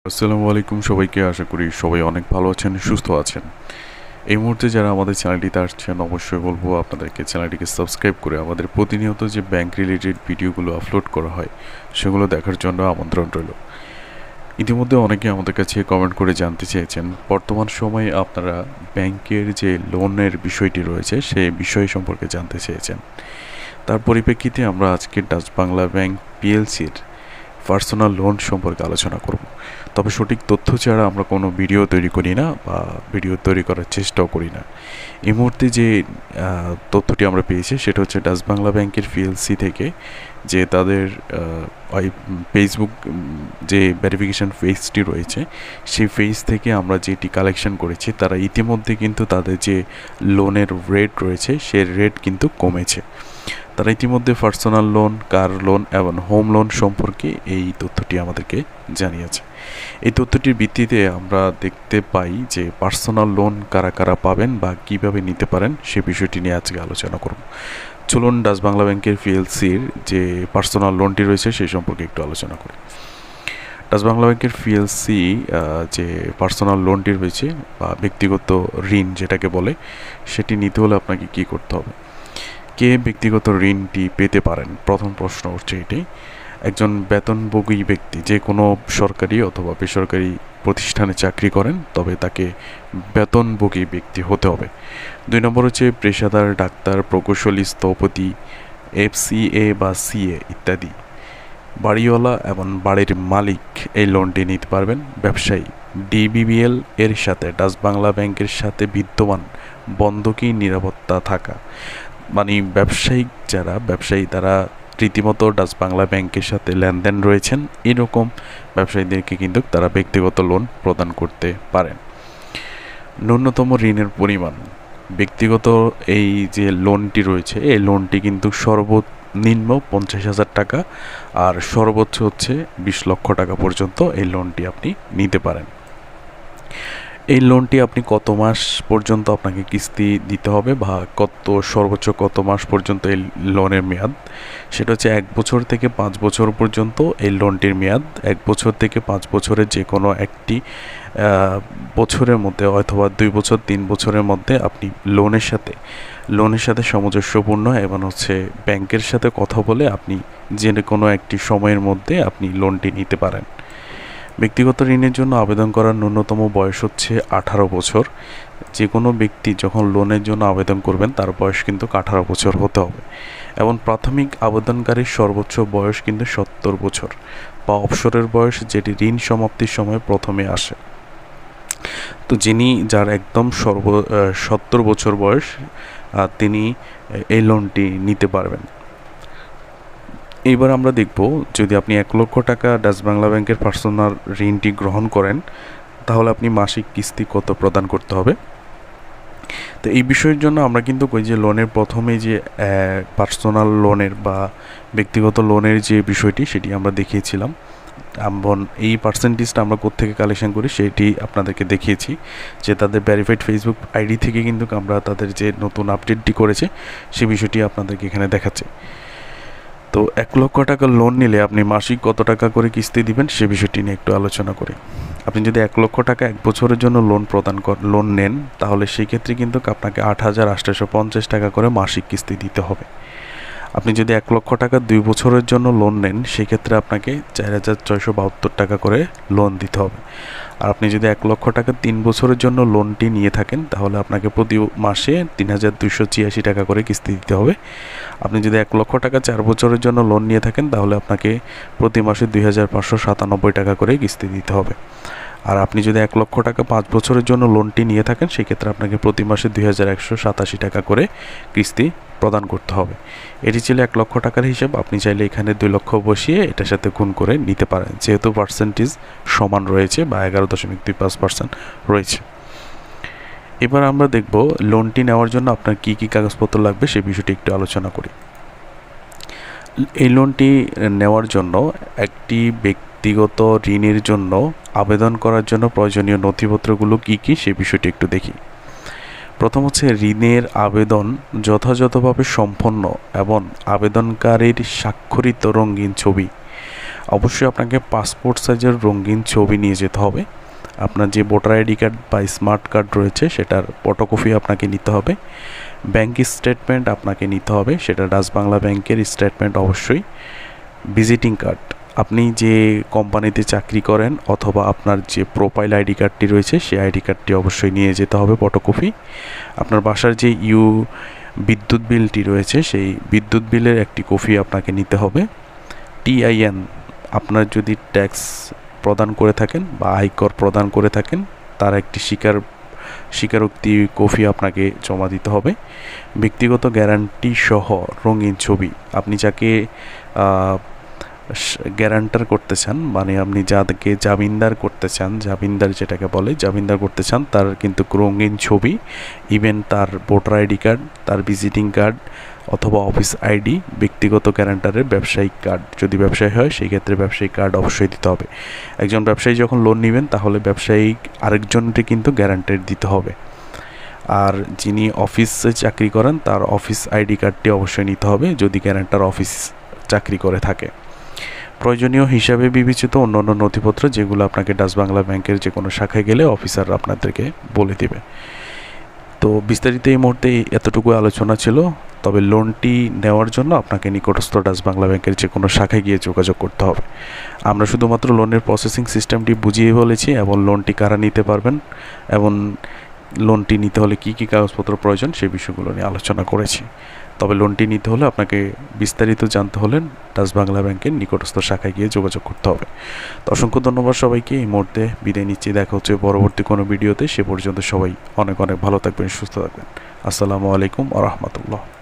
আসসালামু আলাইকুম সবাইকে। আশা করি সবাই অনেক ভালো আছেন, সুস্থ আছেন। এই মুহূর্তে যারা আমাদের চ্যানেলটিতে আসছেন অবশ্যই বলবো আপনাদেরকে চ্যানেলটিকে সাবস্ক্রাইব করে আমাদের প্রতিনিয়ত যে ব্যাংক রিলেটেড ভিডিওগুলো আপলোড করা হয় সেগুলো দেখার জন্য আমন্ত্রণ রইল। ইতিমধ্যে অনেকে আমাদের কাছে কমেন্ট করে জানতে চেয়েছেন বর্তমান সময়ে আপনারা ব্যাংকের যে লোনের বিষয়টি রয়েছে সেই বিষয় সম্পর্কে জানতে চেয়েছেন। তার পরিপ্রেক্ষিতে আমরা আজকে ডাচ বাংলা ব্যাংক পিএলসির পার্সোনাল লোন সম্পর্কে আলোচনা করব। তবে সঠিক তথ্য ছাড়া আমরা কোনো ভিডিও তৈরি করি না বা ভিডিও তৈরি করার চেষ্টাও করি না। এই মুহূর্তে যে তথ্যটি আমরা পেয়েছি সেটা হচ্ছে ডাচ বাংলা ব্যাংকের পিএলসি থেকে, যে তাদের ওই ফেসবুক যে ভেরিফিকেশান পেজটি রয়েছে সেই পেজ থেকে আমরা যেটি কালেকশন করেছি, তারা ইতিমধ্যে কিন্তু তাদের যে লোনের রেট রয়েছে সেই রেট কিন্তু কমেছে। তারা ইতিমধ্যে পার্সোনাল লোন, কার লোন এবং হোম লোন সম্পর্কে এই তথ্যটি আমাদেরকে জানিয়েছে। এই তথ্যটির ভিত্তিতে আমরা দেখতে পাই যে পার্সোনাল লোন কারা কারা পাবেন বা কিভাবে নিতে পারেন সে বিষয়টি নিয়ে আজকে আলোচনা করব। চলুন ডাচ বাংলা ব্যাংকের পিএলসির যে পার্সোনাল লোনটি রয়েছে সেই সম্পর্কে একটু আলোচনা করি। ডাচ বাংলা ব্যাংকের পিএলসি যে পার্সোনাল লোনটি রয়েছে বা ব্যক্তিগত ঋণ যেটাকে বলে, সেটি নিতে হলে আপনাকে কী করতে হবে, কে ব্যক্তিগত ঋণটি পেতে পারেন? প্রথম প্রশ্ন হচ্ছে এটি। একজন বেতনভোগী ব্যক্তি, যে কোনো সরকারি অথবা বেসরকারি প্রতিষ্ঠানে চাকরি করেন তবে তাকে বেতনভোগী ব্যক্তি হতে হবে। 2 নম্বর হচ্ছে পেশাদার ডাক্তার, প্রকৌশলী, স্থপতি, এফসিএ বা সিএ ইত্যাদি। বাড়িওয়ালা এবং বাড়ির মালিক এই লোনটি নিতে পারবেন। ব্যবসায়ী, ডিবিবিএল এর সাথে ডাচ বাংলা ব্যাংকের সাথে বিদ্যমান বন্ধকি নিরাপত্তা থাকা, মানে ব্যবসায়িক যারা ব্যবসায়ী তারা রীতিমতো ডাচ বাংলা ব্যাংকের সাথে লেনদেন রয়েছেন, এরকম ব্যবসায়ীদেরকে কিন্তু তারা ব্যক্তিগত লোন প্রদান করতে পারেন। ন্যূনতম ঋণের পরিমাণ, ব্যক্তিগত এই যে লোনটি রয়েছে এই লোনটি কিন্তু সর্বনিম্ন 50,000 টাকা আর সর্বোচ্চ হচ্ছে 20 লক্ষ টাকা পর্যন্ত এই লোনটি আপনি নিতে পারেন। এই লোনটি আপনি কত মাস পর্যন্ত আপনাকে কিস্তি দিতে হবে বা সর্বোচ্চ কত মাস পর্যন্ত এই লোনের মেয়াদ, সেটা হচ্ছে 1 বছর থেকে 5 বছর পর্যন্ত এই লোনটির মেয়াদ। 1 বছর থেকে 5 বছরের যে কোনো একটি বছরের মধ্যে অথবা 2 বছর 3 বছরের মধ্যে আপনি লোনের সাথে সামঞ্জস্যপূর্ণ এবং হচ্ছে ব্যাংকের সাথে কথা বলে আপনি যে কোনো একটি সময়ের মধ্যে আপনি লোনটি নিতে পারেন। ব্যক্তিগত ঋণের জন্য আবেদন করার ন্যূনতম বয়স হচ্ছে 18 বছর। যে কোনো ব্যক্তি যখন লোনের জন্য আবেদন করবেন তার বয়স কিন্তু 18 বছর হতে হবে এবং প্রাথমিক আবেদনকারীর সর্বোচ্চ বয়স কিন্তু 70 বছর বা অবসরের বয়স, যেটি ঋণ সমাপ্তির সময় প্রথমে আসে। তো যার একদম 70 বছর বয়স তিনি এই লোনটি নিতে পারবেন। এইবার আমরা দেখব, যদি আপনি 1 লক্ষ টাকা ডাচ বাংলা ব্যাংকের পার্সোনাল ঋণটি গ্রহণ করেন তাহলে আপনি মাসিক কিস্তি কত প্রদান করতে হবে। তো এই বিষয়ের জন্য আমরা কিন্তু ওই যে লোনের প্রথমে যে পার্সোনাল লোনের বা ব্যক্তিগত লোনের যে বিষয়টি সেটি আমরা দেখিয়েছিলাম এবং এই পার্সেন্টেজটা আমরা কোত্থেকে কালেকশন করি সেটি আপনাদেরকে দেখিয়েছি, যে তাদের ভেরিফাইড ফেসবুক আইডি থেকে কিন্তু আমরা তাদের যে নতুন আপডেটটি করেছে সেই বিষয়টি আপনাদেরকে এখানে দেখাচ্ছি। তো 1 লক্ষ টাকা লোন নিলে আপনি মাসিক কত টাকা করে কিস্তি দিবেন সে বিষয়টি নিয়ে একটু আলোচনা করি। আপনি যদি 1 লক্ষ টাকা 1 বছরের জন্য লোন নেন তাহলে সেই ক্ষেত্রে কিন্তু আপনাকে 8,850 টাকা করে মাসিক কিস্তি দিতে হবে। আপনি যদি 1 লক্ষ টাকা 2 বছরের জন্য লোন নেন সেক্ষেত্রে আপনাকে 4,672 টাকা করে লোন দিতে হবে। আর আপনি যদি 1 লক্ষ টাকা 3 বছরের জন্য লোনটি নিয়ে থাকেন তাহলে আপনাকে প্রতি মাসে 3,286 টাকা করে কিস্তি দিতে হবে। আপনি যদি 1 লক্ষ টাকা 4 বছরের জন্য লোন নিয়ে থাকেন তাহলে আপনাকে প্রতি মাসে 2,597 টাকা করে কিস্তি দিতে হবে। আর আপনি যদি 1 লক্ষ টাকা 5 বছরের জন্য লোনটি নিয়ে থাকেন সেক্ষেত্রে আপনাকে প্রতি মাসে 2,187 টাকা করে কিস্তি প্রদান করতে হবে। এটি ছিল 1 লক্ষ টাকার হিসাব। আপনি চাইলে এখানে 2 লক্ষ বসিয়ে এটার সাথে গুণ করে নিতে পারেন, যেহেতু পার্সেন্টেজ সমান রয়েছে বা 11.25% রয়েছে। এবার আমরা দেখব লোনটি নেওয়ার জন্য আপনার কী কী কাগজপত্র লাগবে সে বিষয়টি একটু আলোচনা করি। এই লোনটি নেওয়ার জন্য একটি ব্যক্তিগত ঋণের জন্য আবেদন করার জন্য প্রয়োজনীয় নথিপত্রগুলো কী কী সে বিষয়টি একটু দেখি। প্রথম হচ্ছে ঋণের আবেদন যথাযথভাবে সম্পন্ন এবং আবেদনকারীর স্বাক্ষরিত রঙিন ছবি। অবশ্যই আপনাকে পাসপোর্ট সাইজের রঙিন ছবি নিয়ে যেতে হবে। আপনার যে ভোটার আইডি কার্ড বা স্মার্ট কার্ড রয়েছে সেটার ফটোকপি আপনাকে নিতে হবে। ব্যাংক স্টেটমেন্ট আপনাকে নিতে হবে, সেটা ডাচ বাংলা ব্যাংকের স্টেটমেন্ট অবশ্যই। ভিজিটিং কার্ড, আপনি যে কোম্পানিতে চাকরি করেন অথবা আপনার যে প্রোফাইল আইডি কার্ডটি রয়েছে সেই আইডি কার্ডটি অবশ্যই নিয়ে যেতে হবে ফটোকপি। আপনার বাসার যে বিদ্যুৎ বিলটি রয়েছে সেই বিদ্যুৎ বিলের একটি কপি আপনাকে নিতে হবে। টিআইএন, আপনার যদি ট্যাক্স প্রদান করে থাকেন বা আয়কর প্রদান করে থাকেন তার একটি স্বীকারোক্তি কপি আপনাকে জমা দিতে হবে। ব্যক্তিগত গ্যারান্টি সহ রঙিন ছবি, আপনি যাকে গ্যারান্টার করতে চান, মানে আপনি যাদেরকে জামিনদার করতে চান, জামিনদার যেটাকে বলে জামিনদার করতে চান, তার কিন্তু রঙিন ছবি, ইভেন তার ভোটার আইডি কার্ড, তার ভিজিটিং কার্ড অথবা অফিস আইডি, ব্যক্তিগত গ্যারান্টারের ব্যবসায়িক কার্ড, যদি ব্যবসায়ী হয় সেই ক্ষেত্রে ব্যবসায়িক কার্ড অবশ্যই দিতে হবে। একজন ব্যবসায়ী যখন লোন নেবেন তাহলে ব্যবসায়িক আরেকজনকে কিন্তু গ্যারান্টার দিতে হবে। আর যিনি অফিসে চাকরি করেন তার অফিস আইডি কার্ডটি অবশ্যই নিতে হবে যদি গ্যারান্টার অফিস চাকরি করে থাকে। প্রয়োজনীয় হিসাবে বিবেচিত অন্যান্য নথিপত্র যেগুলো আপনাকে ডাচ বাংলা ব্যাংকের যে কোনো শাখায় গেলে অফিসাররা আপনাদেরকে বলে দেবে। তো বিস্তারিত এই মুহূর্তে এতটুকু আলোচনা ছিল। তবে লোনটি নেওয়ার জন্য আপনাকে নিকটস্থ ডাচ বাংলা ব্যাংকের যে কোনো শাখায় গিয়ে যোগাযোগ করতে হবে। আমরা শুধুমাত্র লোনের প্রসেসিং সিস্টেমটি বুঝিয়ে বলেছি এবং লোনটি কারা নিতে পারবেন এবং লোনটি নিতে হলে কী কী কাগজপত্র প্রয়োজন সেই বিষয়গুলো নিয়ে আলোচনা করেছি। তবে লোনটি নিতে হলে আপনাকে বিস্তারিত জানতে হলে ডাচ বাংলা ব্যাংকের নিকটস্থ শাখায় গিয়ে যোগাযোগ করতে হবে। তো অসংখ্য ধন্যবাদ সবাইকে। এই মুহূর্তে বিদায় নিচ্ছি, দেখা হচ্ছে পরবর্তী কোনো ভিডিওতে। সে পর্যন্ত সবাই অনেক অনেক ভালো থাকবেন, সুস্থ থাকবেন। আসসালামু আলাইকুম ওয়া রাহমাতুল্লাহ।